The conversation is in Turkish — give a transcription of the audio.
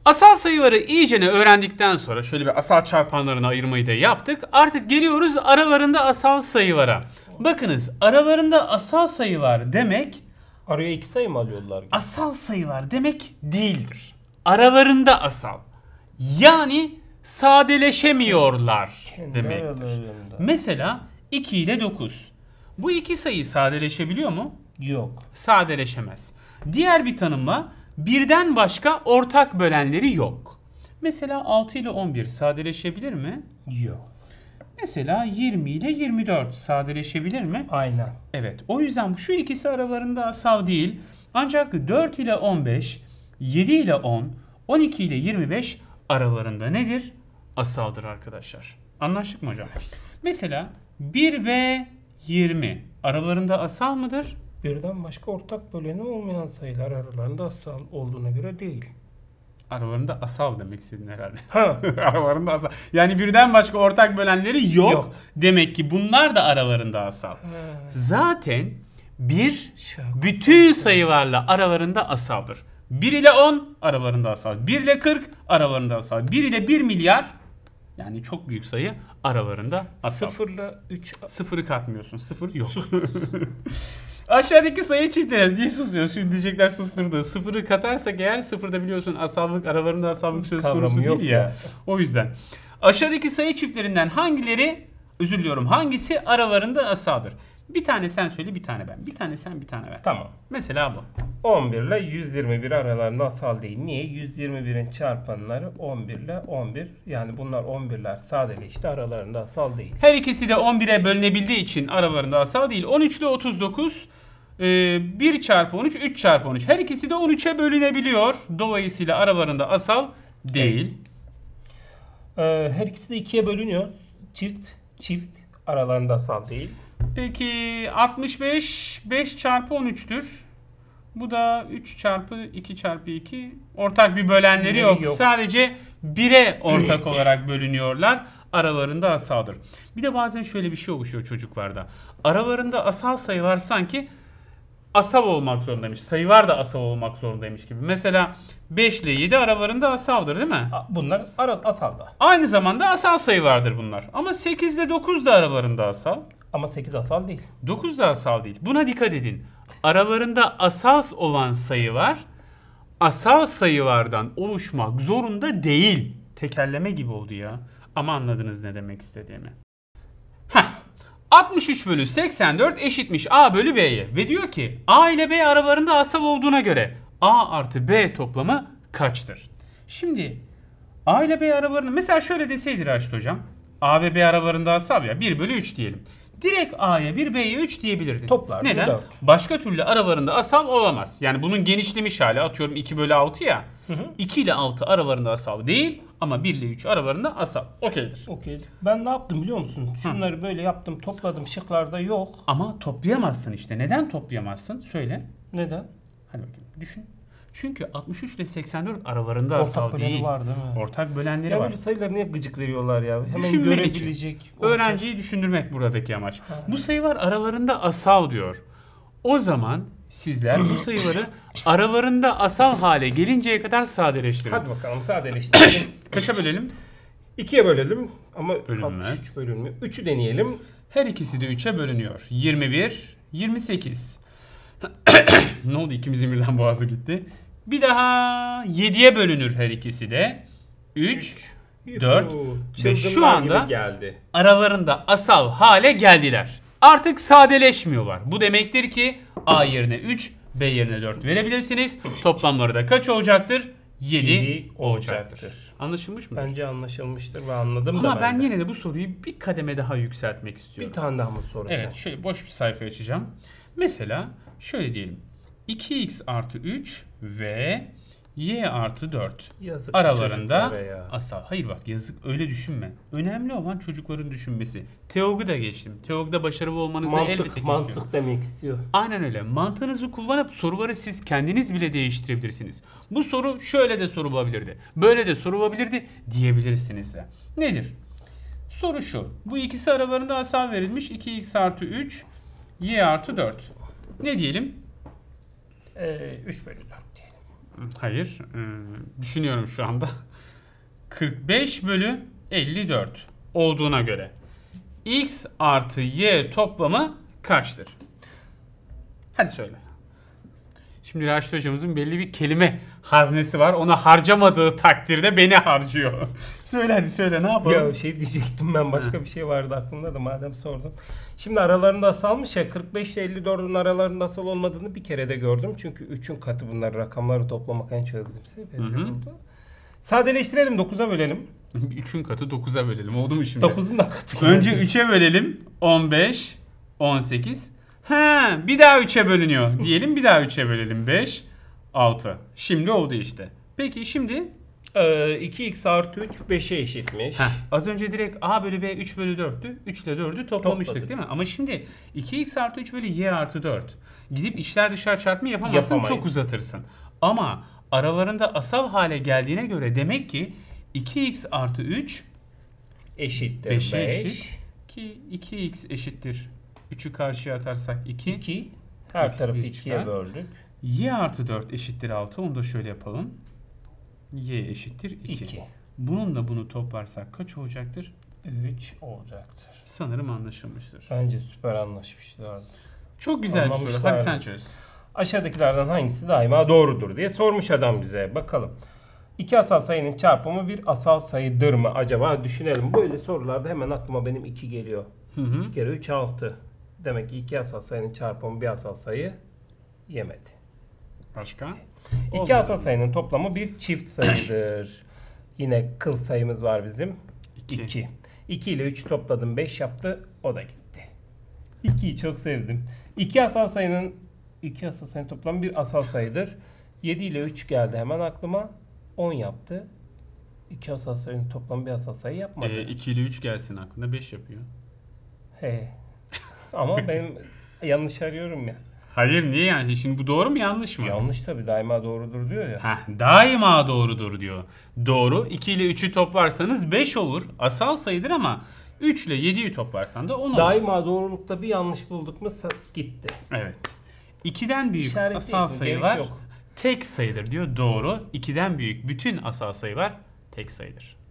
Asal sayıları iyicene öğrendikten sonra şöyle bir asal çarpanlarını ayırmayı da yaptık. Artık geliyoruz aralarında asal sayılara. Bakınız aralarında asal sayı var demek Araya 2 sayı mı alıyorlar? asal sayı var demek değildir. Aralarında asal. Yani sadeleşemiyorlar Kendi demektir. aralarında. Mesela 2 ile 9. Bu iki sayı sadeleşebiliyor mu? Yok. Sadeleşemez. Diğer bir tanımla birden başka ortak bölenleri yok. Mesela 6 ile 11 sadeleşebilir mi? Yok. Mesela 20 ile 24 sadeleşebilir mi? Aynen. Evet. O yüzden şu ikisi aralarında asal değil. Ancak 4 ile 15, 7 ile 10, 12 ile 25 aralarında nedir? Asaldır arkadaşlar. Anlaştık mı hocam? Mesela 1 ve 20 aralarında asal mıdır? Birden başka ortak böleni olmayan sayılar aralarında asal olduğuna göre değil. Aralarında asal demek istedin herhalde. Ha. Aralarında asal. Yani birden başka ortak bölenleri yok. Yok. Demek ki bunlar da aralarında asal. Zaten bir Şaka. bütün sayılarla aralarında asaldır. 1 ile 10 aralarında asal. 1 ile 40 aralarında asal. 1 ile 1 milyar yani çok büyük sayı aralarında asal. 0 ile 3 Sıfırı katmıyorsun. Sıfır yok. Aşağıdaki sayı çiftleri niye susuyor? Şimdi diyecekler susturdu. Sıfırı katarsak eğer sıfırda biliyorsun asallık aralarında asallık söz Kavramı konusu yok değil ya. ya. O yüzden. Aşağıdaki sayı çiftlerinden hangileri özür diliyorum hangisi aralarında asaldır? Bir tane sen söyle bir tane ben. Bir tane sen bir tane ben. Tamam. Mesela bu. 11 ile 121 aralarında asal değil. Niye? 121'in çarpanları 11 ile 11. Yani bunlar 11'ler sadeleşti. Aralarında asal değil. Her ikisi de 11'e bölünebildiği için aralarında asal değil. 13 ile 39 1 çarpı 13 3 çarpı 13. Her ikisi de 13'e bölünebiliyor. Dolayısıyla aralarında asal değil. Her ikisi de 2'ye bölünüyor. Çift aralarında asal değil. Peki 65 5 çarpı 13'tür. Bu da 3 çarpı 2 çarpı 2. Ortak bir bölenleri yok. Sadece 1'e ortak olarak bölünüyorlar. Aralarında asaldır. Bir de bazen şöyle bir şey oluşuyor çocuklarda. Aralarında asal sayı var sanki asal olmak zorundaymış. Sayılar da asal olmak zorundaymış gibi. Mesela 5 ile 7 aralarında asaldır değil mi? Bunlar asal da. Aynı zamanda asal sayı vardır bunlar. Ama 8 ile 9 da aralarında asal. Ama 8 asal değil. 9 da asal değil. Buna dikkat edin. Aralarında asal olan sayı var. Asal sayılardan oluşmak zorunda değil. Tekerleme gibi oldu ya. Ama anladınız ne demek istediğimi. 63 bölü 84 eşitmiş A bölü B'ye. Ve diyor ki A ile B aralarında asal olduğuna göre A artı B toplamı kaçtır? Şimdi A ile B aralarında mesela şöyle deseydi Raşit hocam. A ve B aralarında asal ya 1 bölü 3 diyelim. Direkt A'ya 1 B'ye 3 diyebilirdin. Toplar. Neden? 4. Başka türlü aralarında asal olamaz. Yani bunun genişlemiş hali atıyorum 2 bölü 6 ya. 2 ile 6 aralarında asal değil ama 1 ile 3 aralarında asal. Okeydir. Okey. Ben ne yaptım biliyor musun? Şunları böyle yaptım, topladım. Şıklarda yok. Ama toplayamazsın işte. Neden toplayamazsın? Söyle. Neden? Hadi bakayım düşün. Çünkü 63 ile 84 aralarında asal Ortak böleni değil. var değil mi? Ortak bölenleri Ya var. böyle sayıları niye gıcık veriyorlar ya? Hemen Düşünmen görebilecek. için. Öğrenciyi düşündürmek buradaki amaç. Bu sayılar aralarında asal diyor. O zaman sizler bu sayıları aralarında asal hale gelinceye kadar sadeleştirin. Hadi bakalım sadeleştirelim. Kaça bölelim? 2'ye bölelim ama Bölünmez. 63 bölünmüyor. 3'ü deneyelim. Her ikisi de 3'e bölünüyor. 21, 28. Ne oldu? İkimizin birden boğazı gitti. Bir daha 7'ye bölünür her ikisi de. 3, 4 ve şu anda geldi. aralarında asal hale geldiler. Artık sadeleşmiyorlar. Bu demektir ki A yerine 3, B yerine 4 verebilirsiniz. Toplamları da kaç olacaktır? 7 olacaktır. Anlaşılmış mı? Bence anlaşılmıştır ve anladım da Ama ben yine de bu soruyu bir kademe daha yükseltmek istiyorum. bir tane daha mı soracağım? Evet, şöyle boş bir sayfa açacağım. Mesela şöyle diyelim. 2x artı 3 ve y artı 4 Yazık aralarında çocuklara ya. asal. Hayır bak yazık öyle düşünme. Önemli olan çocukların düşünmesi. Teog'u da geçtim. Teog'da başarılı olmanızı elbette ki istiyorum. Mantık demek istiyor. Aynen öyle. Mantığınızı kullanıp soruları siz kendiniz bile değiştirebilirsiniz. Bu soru şöyle de sorulabilirdi. Böyle de sorulabilirdi diyebilirsiniz de. Nedir? Soru şu. Bu ikisi aralarında asal verilmiş. 2x artı 3 y artı 4. Ne diyelim? 3 bölü 4 diyelim. Hayır. Düşünüyorum şu anda. 45 bölü 54 olduğuna göre x artı y toplamı kaçtır? Hadi söyle. Şimdi Raşit hocamızın belli bir kelime haznesi var. Onu harcamadığı takdirde beni harcıyor. Söyle hadi söyle, ne yapalım? Ya şey diyecektim ben, başka bir şey vardı aklımda da madem sordun. Şimdi aralarında asalmış ya, 45 ile 54'ün aralarında asal olmadığını bir kere de gördüm. Çünkü 3'ün katı bunlar, rakamları toplamak en çözümse belli oldu. Sadeleştirelim, 9'a bölelim. 3'ün katı 9'a bölelim. Oldu mu şimdi? 9'un da katı. Önce 3'e bölelim. 15, 18. Bir daha 3'e bölünüyor. Diyelim bir daha 3'e bölelim. 5, 6. Şimdi oldu işte. Peki şimdi 2x artı 3 5'e eşitmiş. az önce direkt a bölü b 3 bölü 4'tü. 3 ile 4'ü toplamıştık değil mi? Ama şimdi 2x artı 3 bölü y artı 4. Gidip içler dışlar çarpımı yapamazsın. Yapamayız. Çok uzatırsın. Ama aralarında asal hale geldiğine göre demek ki 2x artı 3 eşittir 5'e 5. eşit. Ki 2x eşittir. 3'ü karşıya atarsak 2. 2. Her X tarafı bir 2'ye çıkar. böldük. Y artı 4 eşittir 6. Onu da şöyle yapalım. Y eşittir 2. 2. Bununla bunu toplarsak kaç olacaktır? 3 olacaktır. Sanırım anlaşılmıştır. Bence süper anlaşmışlar. Çok güzel bir soru. Anlamışlar. Hadi sen çöz. Aşağıdakilerden hangisi daima doğrudur diye sormuş adam bize. Bakalım. İki asal sayının çarpımı bir asal sayıdır mı acaba? Düşünelim. Böyle sorularda hemen aklıma benim 2 geliyor. 2 kere 3 6. Demek ki iki asal sayının çarpımı bir asal sayı yemedi. Başka? İki asal sayının toplamı bir çift sayıdır. Yine kıl sayımız var bizim. 2. 2 ile 3 topladım 5 yaptı. O da gitti. 2'yi çok sevdim. İki asal sayının toplamı bir asal sayıdır. 7 ile 3 geldi hemen aklıma. 10 yaptı. İki asal sayının toplamı bir asal sayı yapmadı. 2 ile 3 gelsin aklına 5 yapıyor. He. Ama benim yanlış arıyorum ya. Hayır, niye yani? Şimdi bu doğru mu yanlış mı? Yanlış tabii, daima doğrudur diyor ya. Daima doğrudur diyor. Doğru. 2 ile 3'ü toplarsanız 5 olur. Asal sayıdır ama 3 ile 7'yi toplarsan da 10 olur. Daima doğrulukta bir yanlış bulduk mu gitti. Evet. 2'den büyük İşaret asal değil, sayı gerek var. yok. Tek sayıdır diyor. Doğru. 2'den büyük bütün asal sayılar tek sayıdır.